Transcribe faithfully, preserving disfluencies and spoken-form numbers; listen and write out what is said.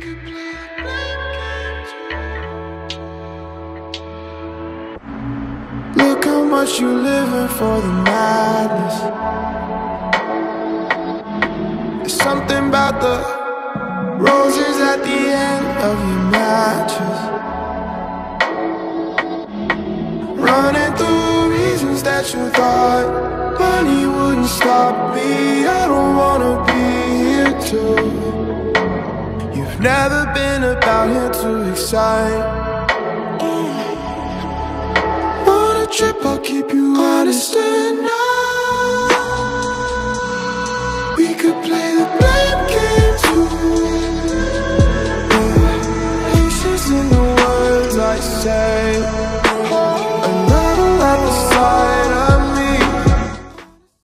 Look how much you living for the madness. There's something about the roses at the end of your mattress, running through reasons that you thought money wouldn't stop me. I don't wanna be here too. You've never been about here to excite. On a trip, I'll keep you honest and I